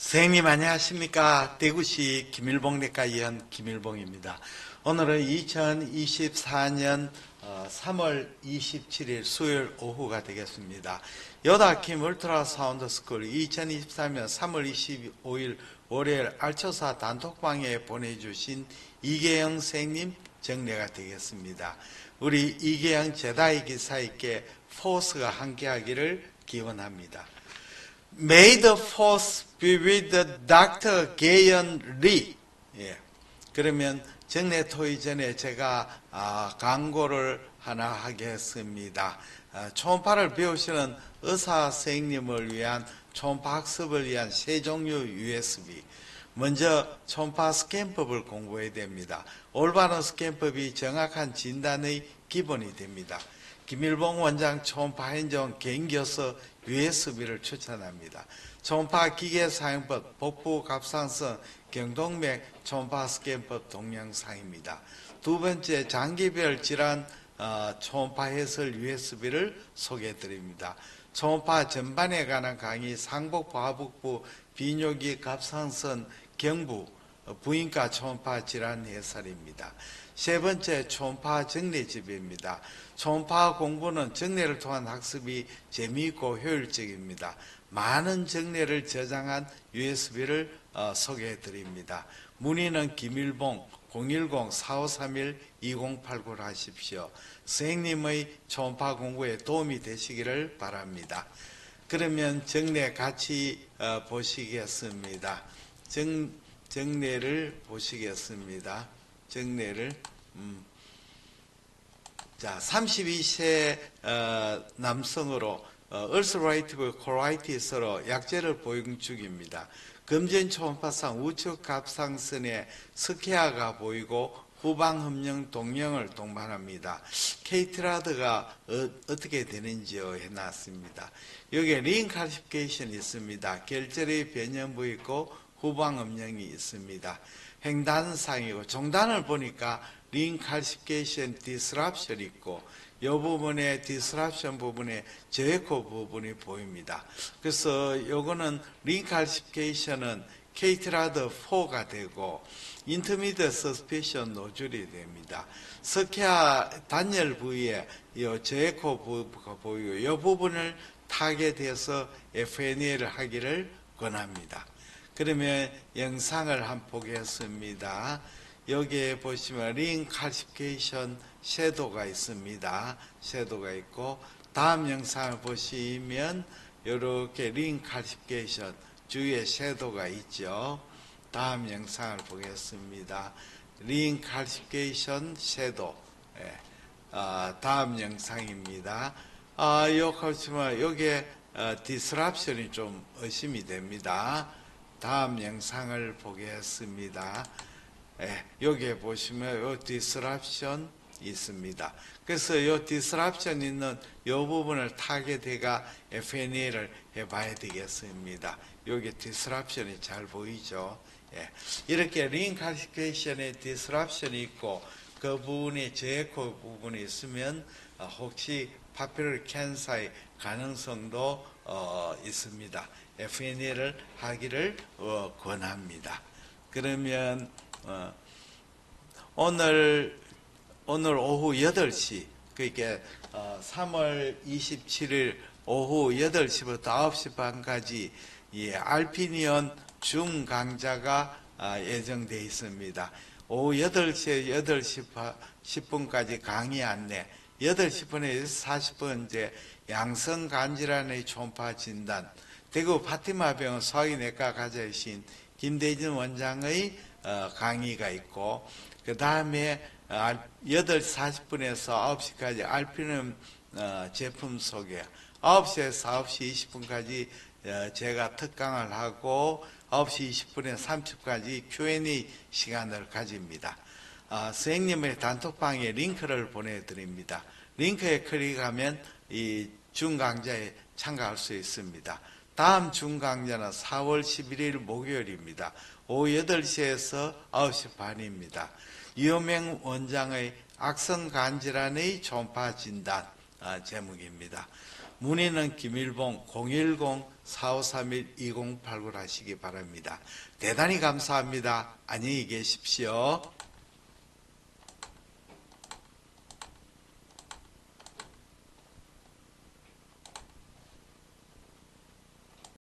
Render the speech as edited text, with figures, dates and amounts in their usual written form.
선생님 안녕하십니까. 대구시 김일봉내과 의원 김일봉입니다. 오늘은 2024년 3월 27일 수요일 오후가 되겠습니다. 요다킴 울트라사운드 스쿨 2024년 3월 25일 월요일 알초사 단톡방에 보내주신 이계영 선생님 정례가 되겠습니다. 우리 이계영 제다이 기사님께 포스가 함께하기를 기원합니다. May the force be with Dr. 개연 리. 예. 그러면 정례 토의 전에 제가 광고를 하나 하겠습니다. 초음파를 배우시는 의사 선생님을 위한 초음파 학습을 위한 세 종류 USB. 먼저 초음파 스캔법을 공부해야 됩니다. 올바른 스캔법이 정확한 진단의 기본이 됩니다. 김일봉 원장 초음파 행정 개인교서 USB를 추천합니다. 초음파 기계사용법, 복부 갑상선, 경동맥 초음파 스캔법 동영상입니다. 두 번째 장기별 질환 초음파 해설 USB를 소개해드립니다. 초음파 전반에 관한 강의, 상복부, 하복부, 비뇨기, 갑상선, 경부, 부인과 초음파 질환 해설입니다. 세 번째 초음파 정례집입니다. 초음파 공부는 정례를 통한 학습이 재미있고 효율적입니다. 많은 정례를 저장한 USB를 소개해 드립니다. 문의는 김일봉 010-4531-2089를 하십시오. 선생님의 초음파 공부에 도움이 되시기를 바랍니다. 그러면 정례 같이 보시겠습니다. 정례를 보시겠습니다. 정례를 자, 32세 남성으로 ulcerative colitis로 약제를 보용 중입니다. 금전 초음파상 우측 갑상선에 스케아가 보이고 후방 흡령 동령을 동반합니다. 케이트라드가 어떻게 되는지요 해놨습니다. 여기에 링칼시피케이션이 있습니다. 결절의 변형부 있고 후방 흡령이 있습니다. 횡단상이고 종단을 보니까 링칼시피케이션 디스랍션 있고 이 부분에 디스랍션 부분에 저에코 부분이 보입니다. 그래서 요거는 링칼시피케이션은 케이트라드 4가 되고 인터미디어 서스피션 노즐이 됩니다. 스케아 단열 부위에 이 저에코 부분이 보이고 이 부분을 타겟해서 FNA를 하기를 권합니다. 그러면 영상을 한번 보겠습니다. 여기에 보시면 링칼시피케이션 섀도우가 있습니다. 섀도우가 있고 다음 영상을 보시면 이렇게 링칼시피케이션 주위에 섀도우가 있죠. 다음 영상을 보겠습니다. 링칼시피케이션 섀도우. 예. 다음 영상입니다. 보시면 여기에 디스랍션이 좀 의심이 됩니다. 다음 영상을 보겠습니다. 예, 여기에 보시면 이 디스랍션 있습니다. 그래서 이 디스랍션 있는 이 부분을 타겟해가 FNA를 해봐야 되겠습니다. 여기 디스랍션이 잘 보이죠. 예, 이렇게 링칼시피케이션에 디스랍션이 있고 그 부분이 저에코 부분이 있으면 혹시 파피러리 캔서의 가능성도 있습니다. FNA를 하기를 권합니다. 그러면 오늘 오후 8시 그러니까 3월 27일 오후 8시부터 9시 반까지 알피니언 줌 강좌가 예정되어 있습니다. 오후 8시에 8시 10분까지 강의 안내 8시 분에 40분째 양성간질환의 초음파 진단 대구 파티마병원 소화기내과 과장이신 김대진 원장의 강의가 있고 그 다음에 8시 40분에서 9시까지 알피늄 제품 소개 9시에서 9시 20분까지 제가 특강을 하고 9시 20분에 30분까지 Q&A 시간을 가집니다. 선생님의 단톡방에 링크를 보내드립니다. 링크에 클릭하면 이 중강좌에 참가할 수 있습니다. 다음 중강좌는 4월 11일 목요일입니다. 오후 8시에서 9시 반입니다. 이호명 원장의 악성간질환의 초음파 진단 제목입니다. 문의는 김일봉 010-4531-2089 하시기 바랍니다. 대단히 감사합니다. 안녕히 계십시오.